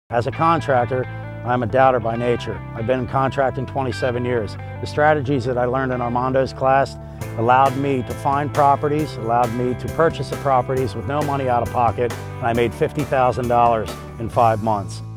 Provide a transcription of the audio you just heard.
As a contractor, I'm a doubter by nature. I've been in contracting 27 years. The strategies that I learned in Armando's class allowed me to find properties, allowed me to purchase the properties with no money out of pocket, and I made $50,000 in 5 months.